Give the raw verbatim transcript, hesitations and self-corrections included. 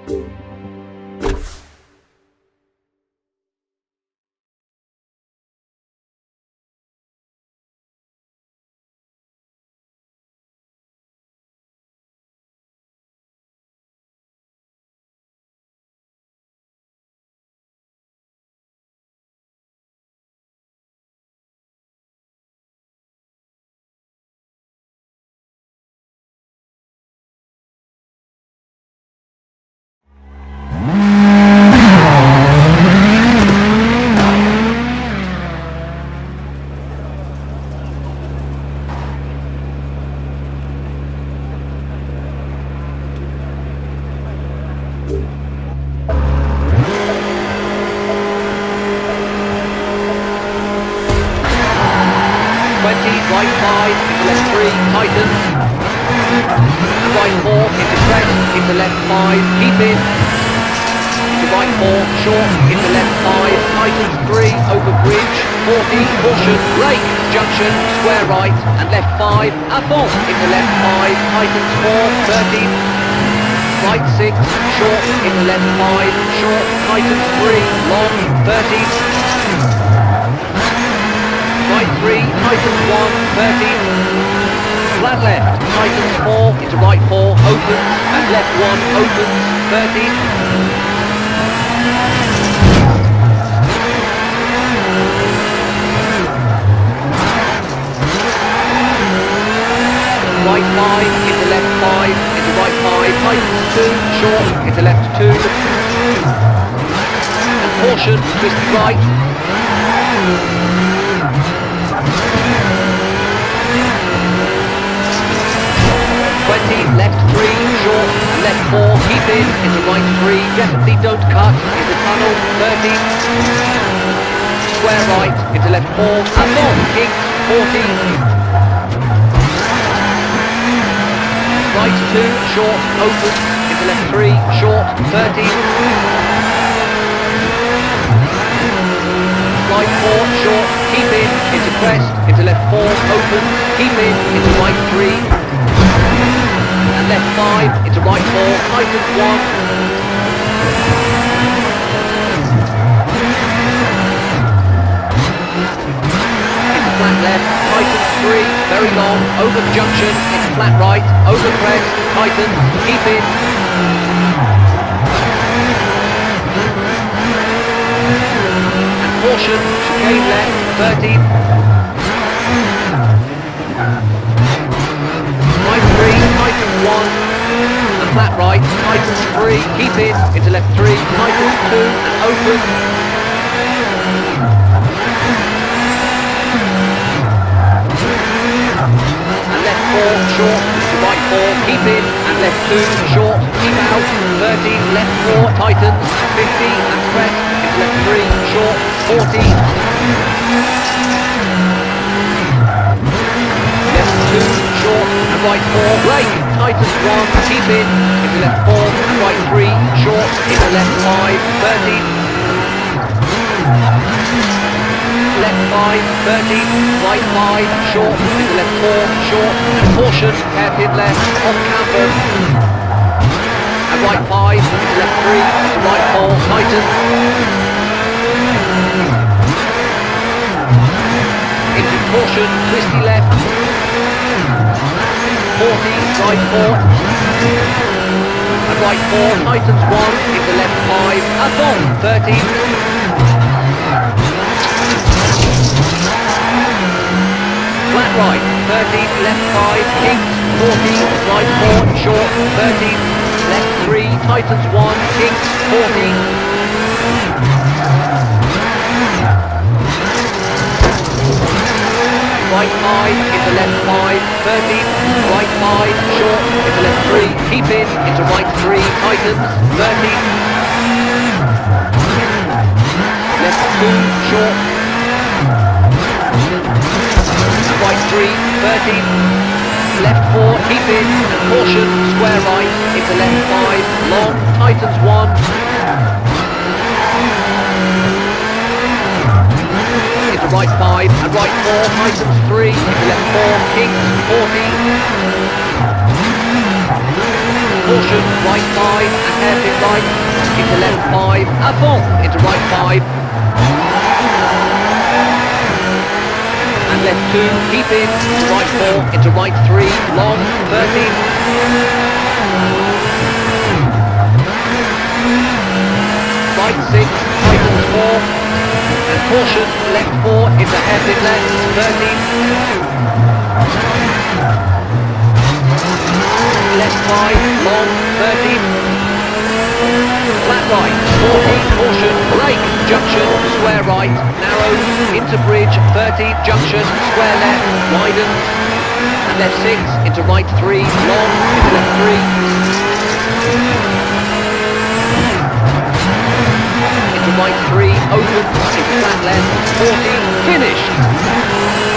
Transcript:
twenty, right five, into left three, tighten. Right four, into crest, into left five, keep in. Into right four, short, into left five, tightens three, over bridge, forty, caution, brake, junction, square right, and left five, à fond, into left five, tightens four, thirty. Right six, short, into left five, short, tightens three, long, thirty. Right three, tightens one, thirty. Flat left, tightens four, into right four, opens, and left one, opens, thirty. Right five, into left five, into right five, tightens two, short, into left two. And caution, twisty right. twenty, left three, short, and left four, keep in, into right three, definitely don't cut, into tunnel, thirty. Square right, into left four, and on, kicks, forty. Right two, short, opens, into left three, short, thirty. Right four, short, keep in, into crest, into left four, opens, keep in, into right three. And left five, into right four, tightens one. Into flat left, tightens three, very long, over the junction, into flat right, over crest, tightens, keep in. And caution, chicane left, thirty. Right three, tightens one, and flat right, tightens three, keep in, into left three, tightens two, and open. And left four, short, to right four, keep in, and left two, short, keep out, thirty, left four, tightens, fifty, and crest, into left three, short, forty. Left two, short, and right four, brake, tightens one, keep in, into left four, and right three, short, into left five, thirty. Left five, thirty, right five, short, into left four, short, and caution, hairpin left, off camber. And right five, into left three, into right four, tighten. Into caution, twisty left. forty, right four. And right four, tightens one, into left five, à fond, thirty. Flat right, thirty, left five, kicks, forty, right four, short, thirty. Left three, tightens one, kicks, forty. Right five, into left five, thirty. Right five, short, into left three, keep in, into right three, tightens, thirty. Left two, short. Right three, thirty. Left four, keep in, and caution, square right, into left five, long, tightens one. Into right five, and right four, tightens three, into left four, kicks, forty. Caution, right five, and hairpin right. into left five, avant, into right five. And left two, keep in, into right four, into right three, long, thirty. Right six, tightens four. And caution, left four, into hairpin left, thirty. Left five, long, thirty. Flat right, forty, caution, brake, junction, square right, narrows, into bridge, thirty, junction, square left, widens, and left six, into right three, long, into left three, into right three, opens, into flat left, forty, finished.